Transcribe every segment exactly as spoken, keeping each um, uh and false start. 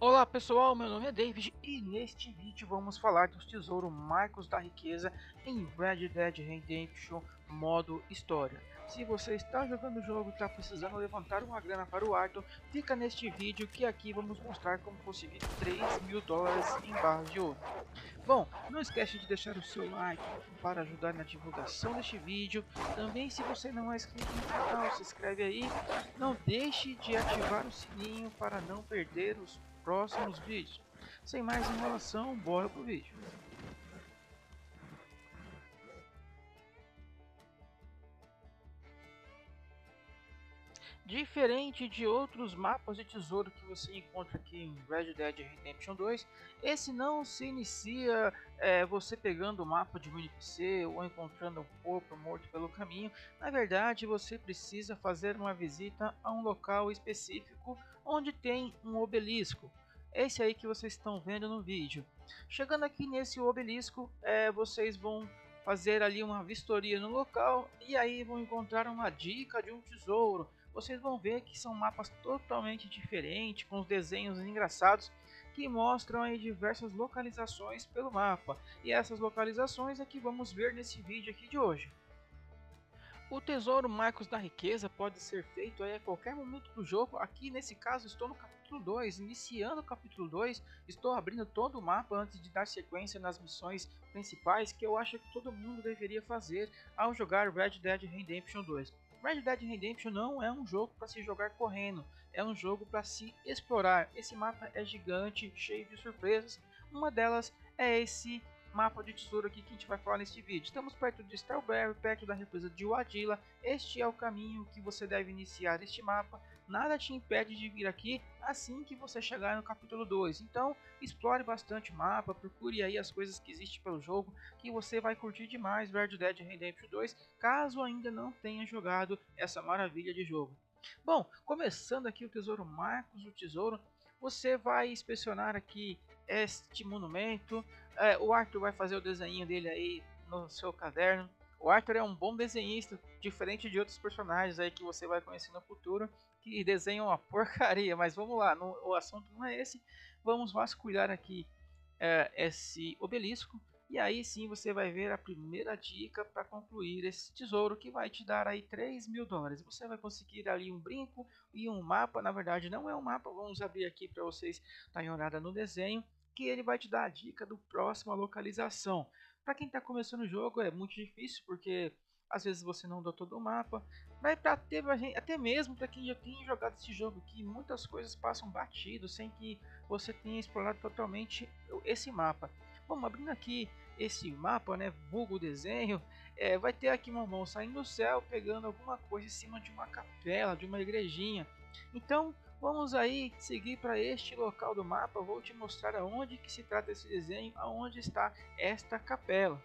Olá pessoal, meu nome é David e neste vídeo vamos falar dos tesouros Marcos da Riqueza em Red Dead Redemption modo história. Se você está jogando o jogo e está precisando levantar uma grana para o Arthur, fica neste vídeo que aqui vamos mostrar como conseguir três mil dólares em barras de ouro. Bom, não esquece de deixar o seu like para ajudar na divulgação deste vídeo. Também, se você não é inscrito no canal, se inscreve aí. Não deixe de ativar o sininho para não perder os próximos vídeos. Sem mais enrolação, bora pro vídeo. Diferente de outros mapas de tesouro que você encontra aqui em Red Dead Redemption dois, esse não se inicia é, você pegando o mapa de um N P C ou encontrando um corpo morto pelo caminho. Na verdade, você precisa fazer uma visita a um local específico onde tem um obelisco. Esse aí que vocês estão vendo no vídeo. Chegando aqui nesse obelisco, é, vocês vão fazer ali uma vistoria no local e aí vão encontrar uma dica de um tesouro. Vocês vão ver que são mapas totalmente diferentes, com os desenhos engraçados que mostram aí diversas localizações pelo mapa. E essas localizações é que vamos ver nesse vídeo aqui de hoje. O tesouro Marcos da Riqueza pode ser feito aí a qualquer momento do jogo. Aqui nesse caso estou no capítulo dois, iniciando o capítulo dois, estou abrindo todo o mapa antes de dar sequência nas missões principais que eu acho que todo mundo deveria fazer ao jogar Red Dead Redemption dois. Red Dead Redemption não é um jogo para se jogar correndo, é um jogo para se explorar. Esse mapa é gigante, cheio de surpresas, uma delas é esse mapa de tesouro aqui que a gente vai falar neste vídeo. Estamos perto de Strawberry, perto da represa de Wadilla. Este é o caminho que você deve iniciar este mapa. Nada te impede de vir aqui assim que você chegar no capítulo dois. Então explore bastante o mapa, procure aí as coisas que existem pelo jogo, que você vai curtir demais Red Dead Redemption dois, caso ainda não tenha jogado essa maravilha de jogo. Bom, começando aqui o tesouro Marcos, o tesouro, você vai inspecionar aqui este monumento. É, o Arthur vai fazer o desenho dele aí no seu caderno. O Arthur é um bom desenhista, diferente de outros personagens aí que você vai conhecer no futuro, que desenham uma porcaria. Mas vamos lá, no, o assunto não é esse. Vamos vasculhar aqui é, esse obelisco. E aí sim você vai ver a primeira dica para concluir esse tesouro, que vai te dar aí três mil dólares. Você vai conseguir ali um brinco e um mapa. Na verdade não é um mapa, vamos abrir aqui para vocês darem uma olhada no desenho, que ele vai te dar a dica do próxima localização. Para quem está começando o jogo é muito difícil, porque às vezes você não dá todo o mapa, mas para ter até mesmo para quem já tem jogado esse jogo aqui, muitas coisas passam batido sem que você tenha explorado totalmente esse mapa. Vamos abrindo aqui esse mapa, né, vulgo desenho, é, vai ter aqui uma mão saindo do céu pegando alguma coisa em cima de uma capela, de uma igrejinha. Então vamos aí seguir para este local do mapa. Vou te mostrar aonde que se trata esse desenho, aonde está esta capela.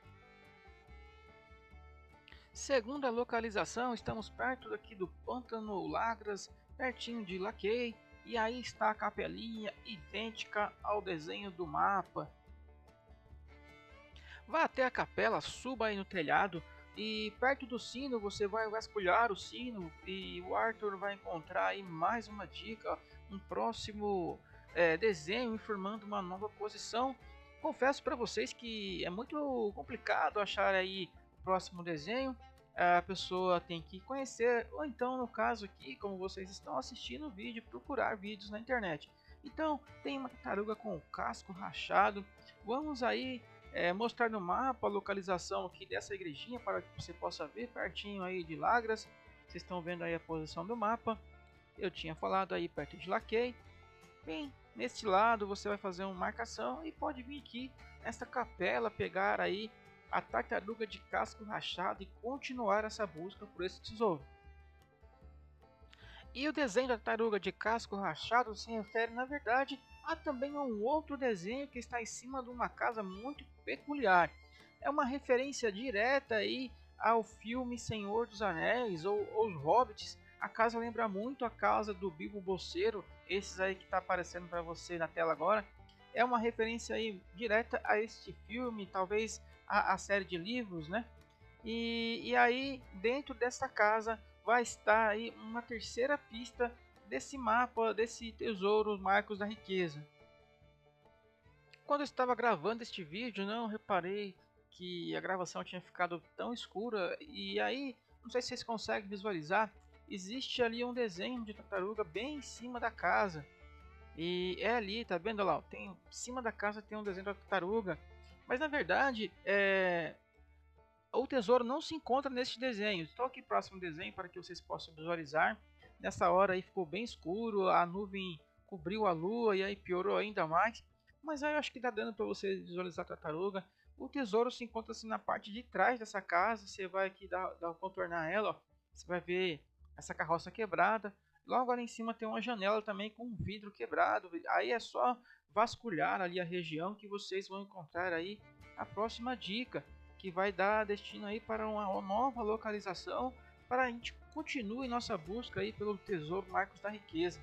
Segunda localização, estamos perto aqui do Pântano Lagras, pertinho de Lackey, e aí está a capelinha idêntica ao desenho do mapa. Vá até a capela, suba aí no telhado e perto do sino você vai vasculhar o sino e o Arthur vai encontrar aí mais uma dica, um próximo é, desenho informando uma nova posição. Confesso para vocês que é muito complicado achar aí o próximo desenho. A pessoa tem que conhecer, ou então no caso aqui, como vocês estão assistindo o vídeo, procurar vídeos na internet. Então tem uma tartaruga com o casco rachado. Vamos aí é, mostrar no mapa a localização aqui dessa igrejinha para que você possa ver pertinho aí de Lagras. Vocês estão vendo aí a posição do mapa. Eu tinha falado aí perto de Lackey. Bem, neste lado você vai fazer uma marcação e pode vir aqui nesta capela pegar aí a tartaruga de casco rachado e continuar essa busca por esse tesouro. E o desenho da tartaruga de casco rachado se refere, na verdade, a também a um outro desenho que está em cima de uma casa muito peculiar. É uma referência direta aí ao filme Senhor dos Anéis ou Os Hobbits. A casa lembra muito a casa do Bilbo Bolseiro, esses aí que está aparecendo para você na tela agora. É uma referência aí direta a este filme, talvez a, a série de livros, né? E, e aí dentro dessa casa vai estar aí uma terceira pista desse mapa, desse tesouro Marcos da Riqueza. Quando eu estava gravando este vídeo, não reparei que a gravação tinha ficado tão escura, e aí, não sei se vocês conseguem visualizar, existe ali um desenho de tartaruga bem em cima da casa. E é ali, tá vendo lá? Tem, em cima da casa tem um desenho da tartaruga, mas na verdade, é, o tesouro não se encontra neste desenho. Estou aqui próximo ao desenho para que vocês possam visualizar. Nessa hora aí ficou bem escuro, a nuvem cobriu a lua e aí piorou ainda mais. Mas aí eu acho que dá dando para você visualizar a tartaruga. O tesouro se encontra assim na parte de trás dessa casa. Você vai aqui dar, dar contornar ela, ó. Você vai ver essa carroça quebrada. Logo ali em cima tem uma janela também com um vidro quebrado. Aí é só vasculhar ali a região que vocês vão encontrar aí a próxima dica, que vai dar destino aí para uma nova localização, para a gente continue nossa busca aí pelo tesouro Marcos da Riqueza.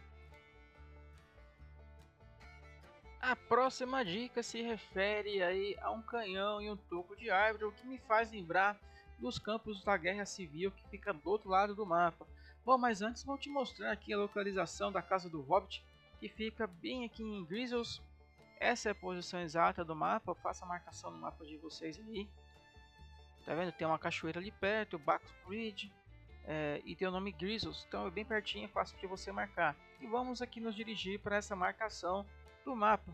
A próxima dica se refere aí a um canhão e um toco de árvore, o que me faz lembrar dos campos da Guerra Civil que fica do outro lado do mapa. Bom, mas antes vou te mostrar aqui a localização da casa do Hobbit, que fica bem aqui em Grizzles. Essa é a posição exata do mapa, faça a marcação no mapa de vocês aí. Tá vendo? Tem uma cachoeira ali perto, o Bax Bridge, é, e tem o nome Grizzles, então é bem pertinho, é fácil de você marcar. E vamos aqui nos dirigir para essa marcação do mapa.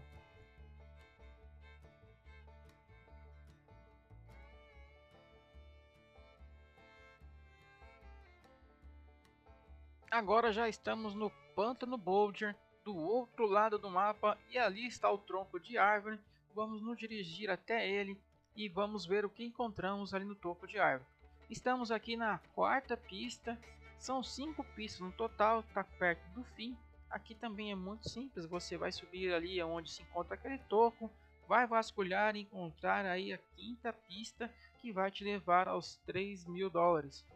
Agora já estamos no Pântano Boulder, do outro lado do mapa, e ali está o tronco de árvore. Vamos nos dirigir até ele e vamos ver o que encontramos ali no topo de árvore. Estamos aqui na quarta pista, são cinco pistas no total, está perto do fim. Aqui também é muito simples, você vai subir ali onde se encontra aquele toco, vai vasculhar e encontrar aí a quinta pista, que vai te levar aos três mil dólares.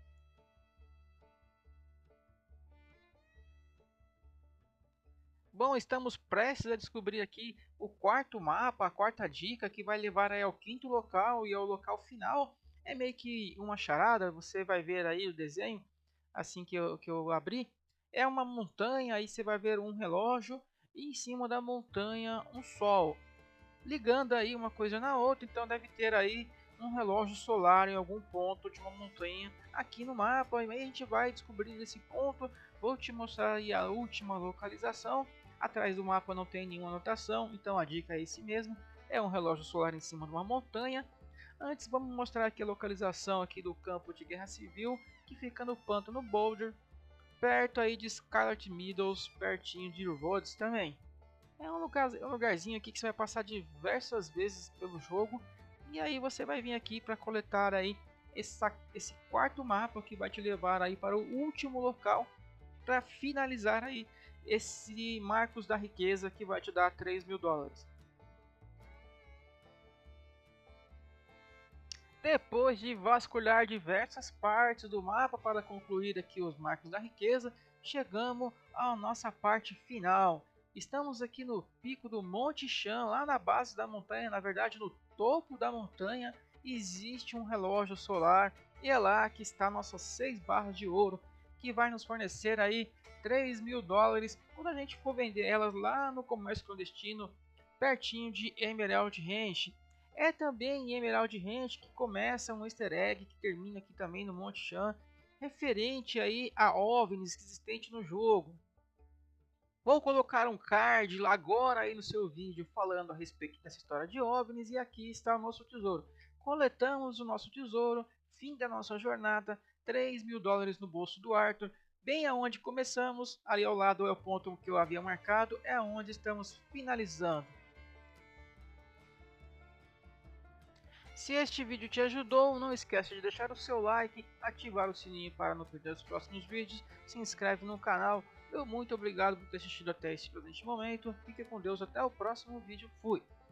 Bom, estamos prestes a descobrir aqui o quarto mapa, a quarta dica, que vai levar aí ao quinto local e ao local final. É meio que uma charada, você vai ver aí o desenho, assim que eu, que eu abri. É uma montanha, aí você vai ver um relógio e em cima da montanha um sol. Ligando aí uma coisa na outra, então deve ter aí um relógio solar em algum ponto de uma montanha aqui no mapa. E aí a gente vai descobrir esse ponto. Vou te mostrar aí a última localização. Atrás do mapa não tem nenhuma anotação, então a dica é esse mesmo. É um relógio solar em cima de uma montanha. Antes vamos mostrar aqui a localização aqui do campo de guerra civil, que fica no Pântano Boulder, perto aí de Scarlet Meadows, pertinho de Rhodes também. É um, lugar, é um lugarzinho aqui que você vai passar diversas vezes pelo jogo. E aí você vai vir aqui para coletar aí essa, esse quarto mapa, que vai te levar aí para o último local, para finalizar aí esse Marcos da Riqueza, que vai te dar três mil dólares. Depois de vasculhar diversas partes do mapa para concluir aqui os Marcos da Riqueza, chegamos à nossa parte final. Estamos aqui no pico do Monte Chan, lá na base da montanha, na verdade no topo da montanha, existe um relógio solar, e é lá que está nossas seis barras de ouro, que vai nos fornecer aí três mil dólares quando a gente for vender elas lá no comércio clandestino, pertinho de Emerald Ranch. É também em Emerald Ranch que começa um easter egg que termina aqui também no Monte Chan, referente aí a OVNIs existente no jogo. Vou colocar um card agora aí no seu vídeo falando a respeito dessa história de OVNIs, e aqui está o nosso tesouro. Coletamos o nosso tesouro, fim da nossa jornada, três mil dólares no bolso do Arthur, bem aonde começamos, ali ao lado é o ponto que eu havia marcado, é onde estamos finalizando. Se este vídeo te ajudou, não esqueça de deixar o seu like, ativar o sininho para não perder os próximos vídeos, se inscreve no canal. Eu muito obrigado por ter assistido até esse presente momento, fique com Deus, até o próximo vídeo, fui!